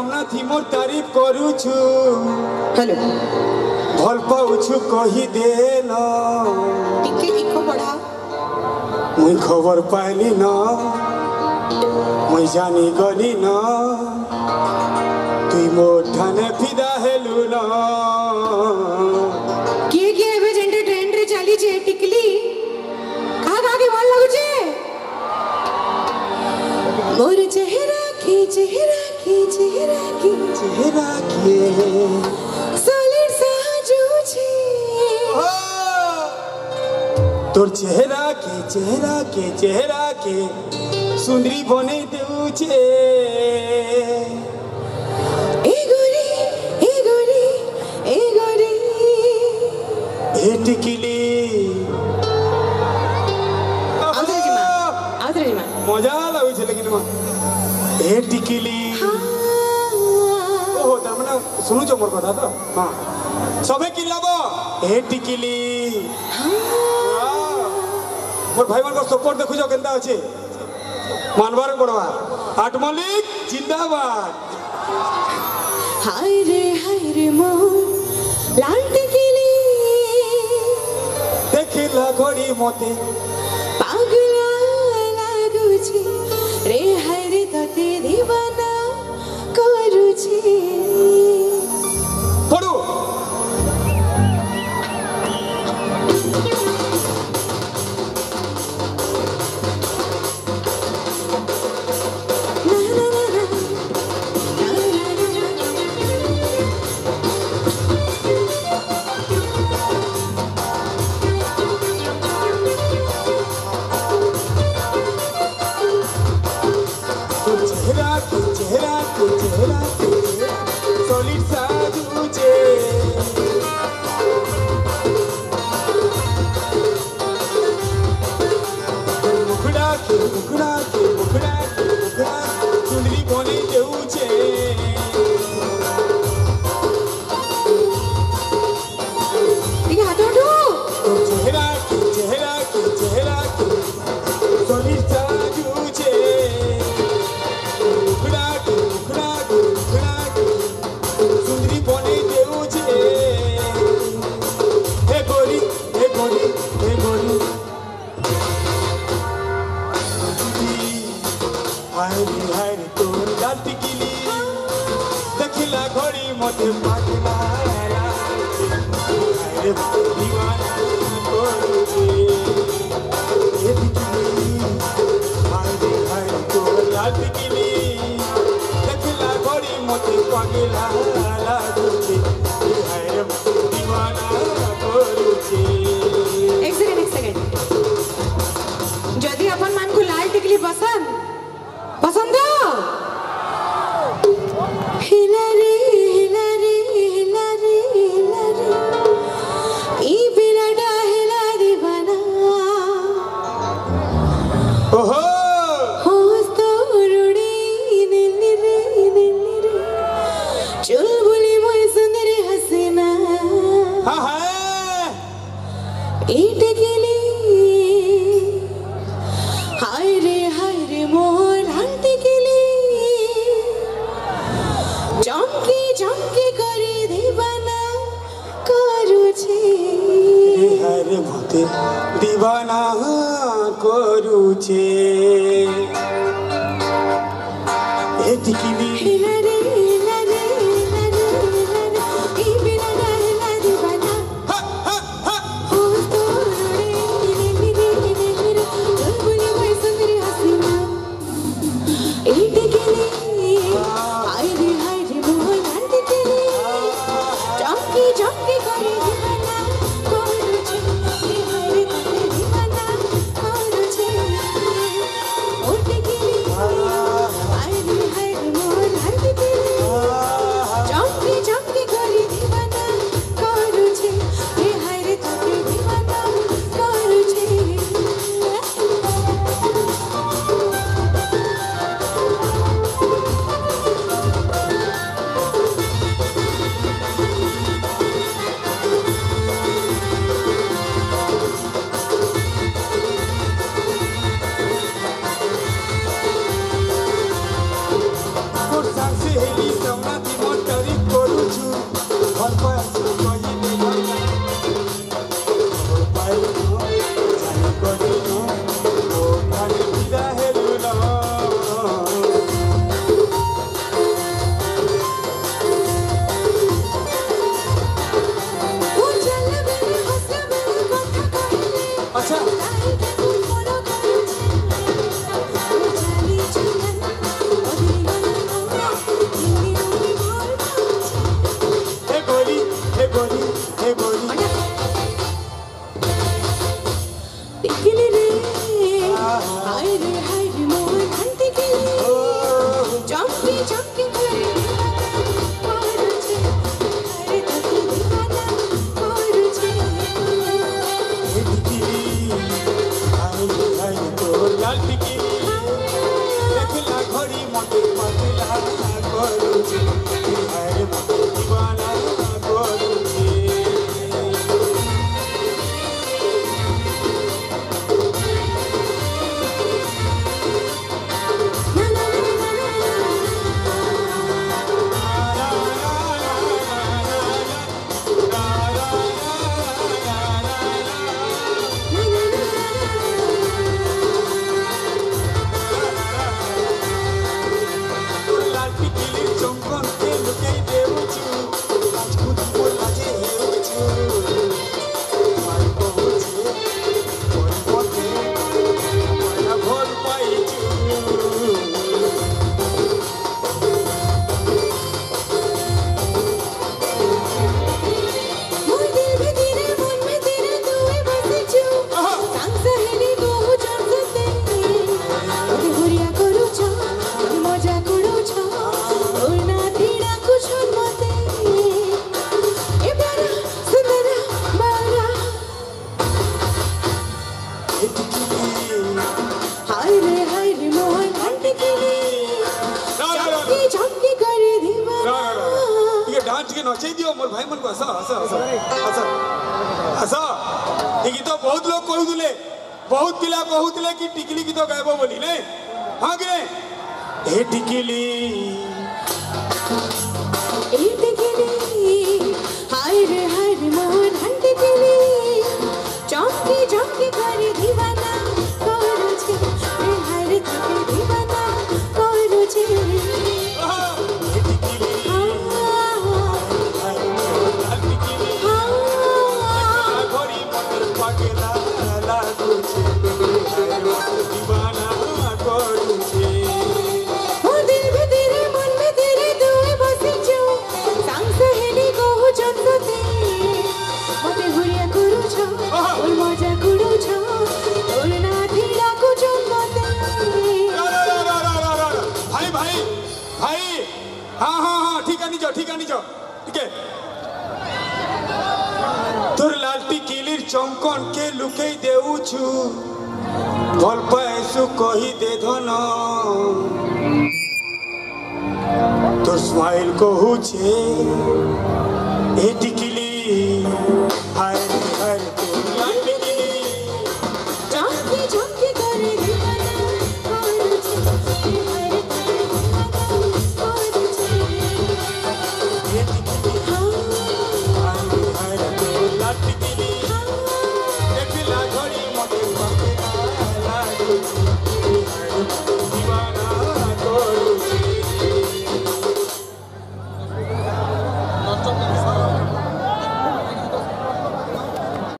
सामना थी मोर तारीफ करूछु हेलो भल पाउछु कही देना टिके इको बढ़ा मुई खबर पाइली ना मुई जानी गली ना तुई मोर ठाने फिदा हेलु ना किए एबे जेंटे ट्रेन रे चली छे टिकली कहा के मन लागु छे मोर चेहरा के सॉलिड साजू छे तोर चेहरा के सुंदरी बने देउ छे ए गोरी ए टिकली आदरे जी मजा लागु छे लेकिन ए टिकली ओहो तमना सुनु छ मोर कथा तो हां सबे की लाबो ए टिकली मोर भाई मन को सपोर्ट देखु जो केंदा अछि मानवर पड़वा आठ मलिक जिंदाबाद हाय रे मोर लाल टिकली देखिला घड़ी मते पागला लागु छी रे हाय रे तते दीवाना करू छी पड़ो चेहरा सॉलिड साजू छे मुखड़ा के सुंदरी बने देउ छे ये हाथ उठो चेहरा के सॉलिड साजू छे सुंदरी बने देउ छे हे गोरी हाय रे तोर लाल टिकली देखिला घड़ी मते पागला हाय रे दीवाना करू छे हे टिकली हाय रे तोर लाल टिकली देखिला घड़ी मते पागला लागू छे हाय रे दीवाना करू छे एक सेकंड जदि अपन मन को लाल टिकली पसंद हिला रे ई बिलडा हिला दीवाना ओहो होस तो रुड़ी नीली रे चुलबुली मोय सुंदरी हसीना हां ई टिकली हाय रे मोर लाल टिकली चमकी करी दीवाना करू छे हाय रे मते दीवाना करू छे ए टिकली हिला रे ई बिलडा हिला दीवाना होस तो रुड़ी नीली रे चुलबुली मोय सुंदरी हसीना ई टिकली हाय रे मोर लाल टिकली चमकी करी दीवाना करू छे हाय रे तते दीवाना करू छे ओ टिकली हाय रे मोर टिकिली देखला घड़ी मते पतला करूची अरे मते दीवाना करूची भाई मन को हसा हसा हसा हसा हसा ये गीत बहुत लोग कहूले बहुत पिला कहूले कि टिकली गीत गायब बोली ने हाँ कि नहीं ए टिकली हाय रे मोहन हाय टिकली चौकी चौकी करे दीवाना कोरुचे रे हाय रे चौकी दीवाना कोरुचे तोर लालटी किलिर चमकन के लुके देउछु भल पैसु कही दे धन तोर स्माइल कहू छे ए टिकली